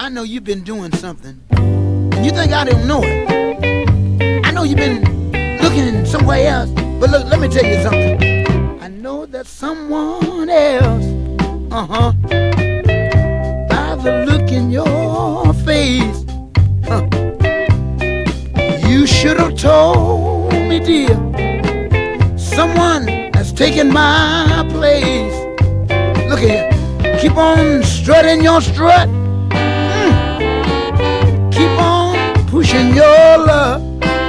know you've been doing something, and you think I don't know it. I know you've been looking somewhere else, but look, let me tell you something. I know that someone else, by the look in your face, you should have told me, dear. Someone has taken my place. Look here, keep on strutting your strut. Keep on pushing your love.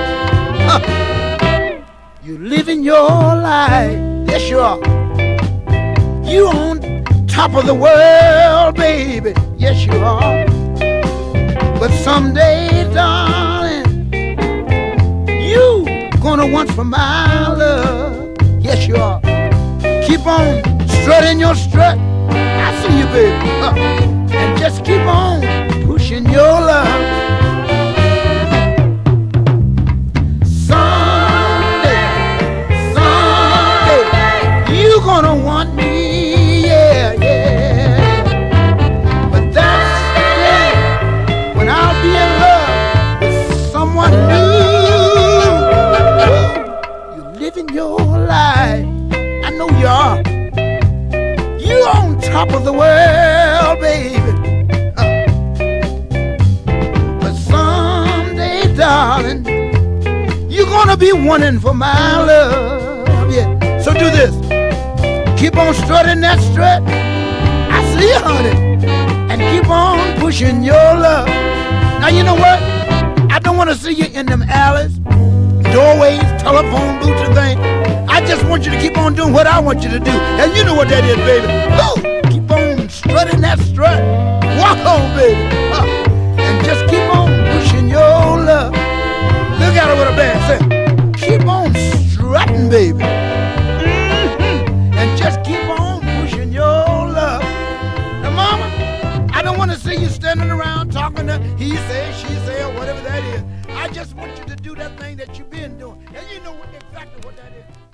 You're living your life. Yes, you are. You on top of the world, baby. Yes, you are. But someday, darling, you gonna want for my love. Yes, you are. Keep on strutting your strut. I see you, baby. And just keep on pushing your love. Gonna want me, yeah, yeah. But that's the day when I'll be in love with someone new. You're living your life. I know you are. You're on top of the world, baby. But someday, darling, you're gonna be wanting for my love, yeah. So do this. Keep on strutting that strut. I see you, honey. And keep on pushing your love. Now, you know what? I don't want to see you in them alleys, doorways, telephone booths and things. I just want you to keep on doing what I want you to do. And you know what that is, baby. Oh, keep on strutting that strut. Walk on, baby. And just keep on pushing your love. Look at her with a band. Say, keep on strutting, baby. And just keep on pushing your love. Now, mama, I don't want to see you standing around talking to he say, she say, or whatever that is. I just want you to do that thing that you've been doing. And you know exactly what that is.